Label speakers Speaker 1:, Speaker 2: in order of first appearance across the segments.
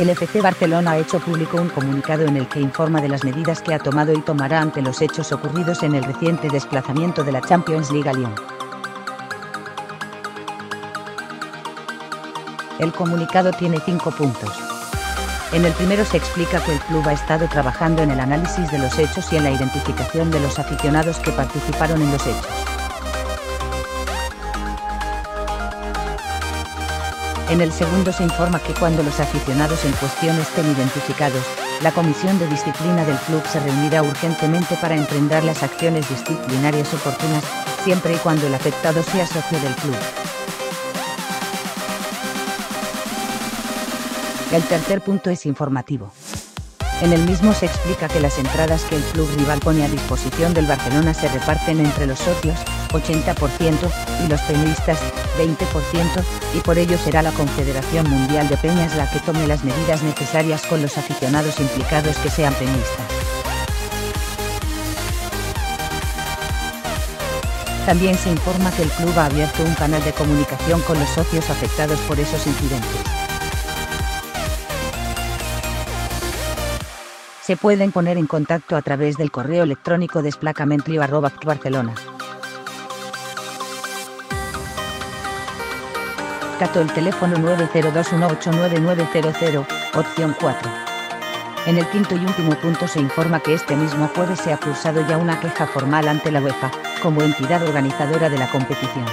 Speaker 1: El FC Barcelona ha hecho público un comunicado en el que informa de las medidas que ha tomado y tomará ante los hechos ocurridos en el reciente desplazamiento de la Champions League a Lyon. El comunicado tiene 5 puntos. En el primero se explica que el club ha estado trabajando en el análisis de los hechos y en la identificación de los aficionados que participaron en los hechos. En el segundo se informa que cuando los aficionados en cuestión estén identificados, la comisión de disciplina del club se reunirá urgentemente para emprender las acciones disciplinarias oportunas, siempre y cuando el afectado sea socio del club. El tercer punto es informativo. En el mismo se explica que las entradas que el club rival pone a disposición del Barcelona se reparten entre los socios, 80%, y los peñistas, 20%, y por ello será la Confederación Mundial de Peñas la que tome las medidas necesarias con los aficionados implicados que sean peñistas. También se informa que el club ha abierto un canal de comunicación con los socios afectados por esos incidentes. Se pueden poner en contacto a través del correo electrónico desplacamentlio@barcelona. Dato el teléfono 902189900, opción 4. En el quinto y último punto se informa que este mismo jueves se ha cursado ya una queja formal ante la UEFA, como entidad organizadora de la competición.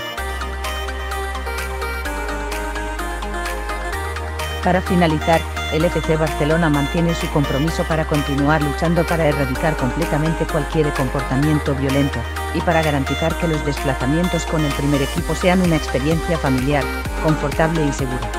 Speaker 1: Para finalizar, el FC Barcelona mantiene su compromiso para continuar luchando para erradicar completamente cualquier comportamiento violento, y para garantizar que los desplazamientos con el primer equipo sean una experiencia familiar, confortable y segura.